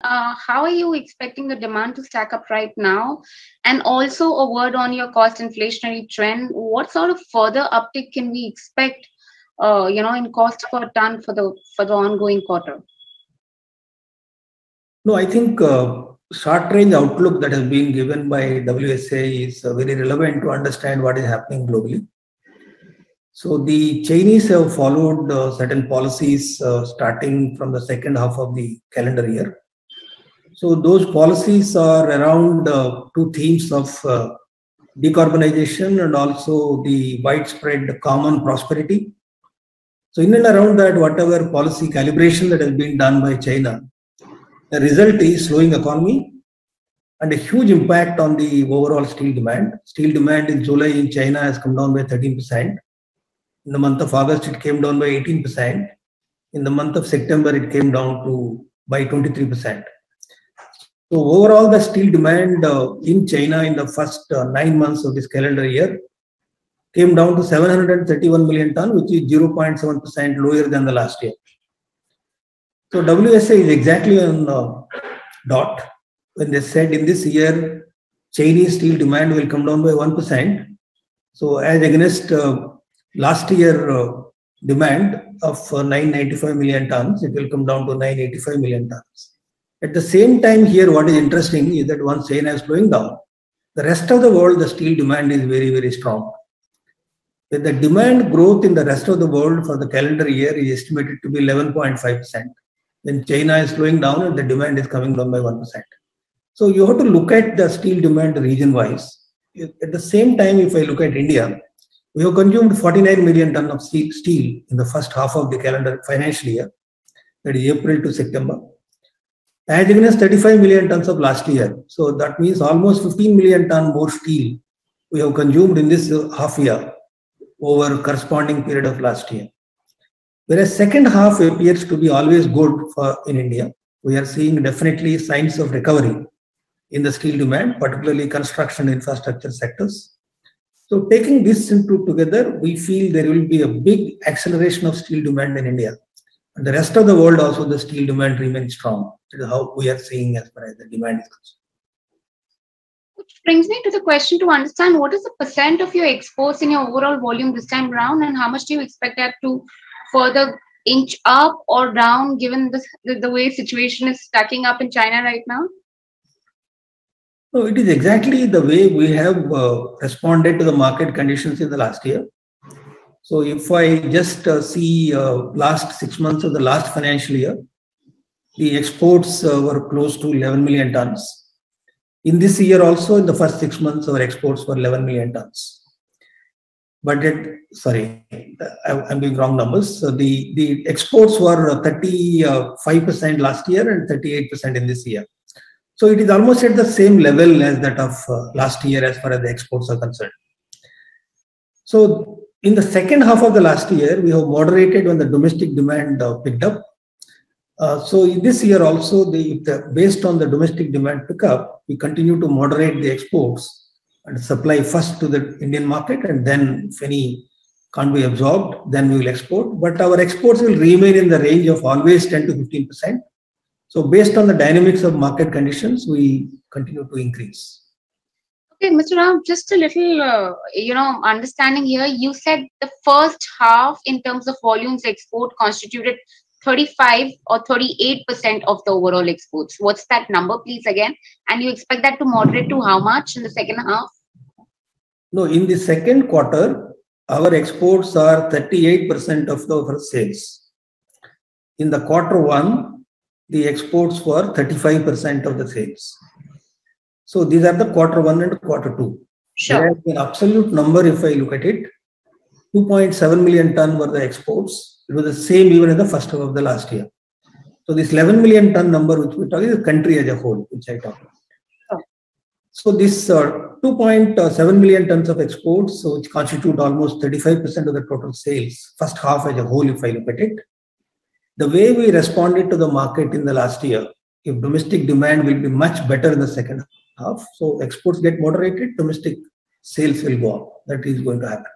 how are you expecting the demand to stack up right now? And also a word on your cost inflationary trend. What sort of further uptick can we expect, in cost per ton for the ongoing quarter? No, I think short range outlook that has been given by WSA is very relevant to understand what is happening globally. So the Chinese have followed certain policies starting from the second half of the calendar year. So those policies are around two themes of decarbonization and also the widespread common prosperity. So in and around that, whatever policy calibration that has been done by China, the result is slowing economy and a huge impact on the overall steel demand. Steel demand in July in China has come down by 13%. In the month of August, it came down by 18%. In the month of September, it came down by 23%. So overall, the steel demand in China in the first 9 months of this calendar year came down to 731 million ton, which is 0.7% lower than the last year. So WSA is exactly on dot when they said in this year, Chinese steel demand will come down by 1%. So as against last year demand of 995 million tons, it will come down to 985 million tons. At the same time here, what is interesting is that once China is slowing down, the rest of the world, the steel demand is very, very strong. The demand growth in the rest of the world for the calendar year is estimated to be 11.5%. When China is slowing down and the demand is coming down by 1%. So you have to look at the steel demand region-wise. At the same time, if I look at India, we have consumed 49 million tons of steel in the first half of the calendar financial year, that is April to September, as against 35 million tons of last year. So that means almost 15 million tons more steel we have consumed in this half year over corresponding period of last year. Whereas second half appears to be always good in India. We are seeing definitely signs of recovery in the steel demand, particularly construction infrastructure sectors. So taking this into together, we feel there will be a big acceleration of steel demand in India. And the rest of the world also, the steel demand remains strong. That is how we are seeing as far as the demand is concerned. Which brings me to the question to understand what is the percent of your exports in your overall volume this time around, and how much do you expect that to further inch up or down given the way situation is stacking up in China right now? No, it is exactly the way we have responded to the market conditions in the last year. So if I just see last 6 months of the last financial year, the exports were close to 11 million tons. In this year also, in the first 6 months, our exports were 11 million tons. But I'm doing wrong numbers. So the exports were 35% last year and 38% in this year. So it is almost at the same level as that of last year as far as the exports are concerned. So in the second half of the last year, we have moderated when the domestic demand picked up. So in this year also, based on the domestic demand pickup, we continue to moderate the exports and supply first to the Indian market, and then if any can't be absorbed, then we will export. But our exports will remain in the range of always 10 to 15%. So based on the dynamics of market conditions, we continue to increase. Okay, Mr. Ram, just a little, understanding here. You said the first half in terms of volumes export constituted 35 or 38% of the overall exports. What's that number, please, again? And you expect that to moderate to how much in the second half? No, in the second quarter, our exports are 38% of our sales. In the quarter one, the exports were 35% of the sales. So these are the quarter one and quarter two. Sure. Whereas the absolute number, if I look at it, 2.7 million ton were the exports. It was the same even in the first half of the last year. So this 11 million ton number which we talk is the country as a whole, which I talked about. Sure. So this 2.7 million tons of exports, so which constitute almost 35% of the total sales, first half as a whole, if I look at it. The way we responded to the market in the last year, if domestic demand will be much better in the second half, so exports get moderated, domestic sales will go up. That is going to happen.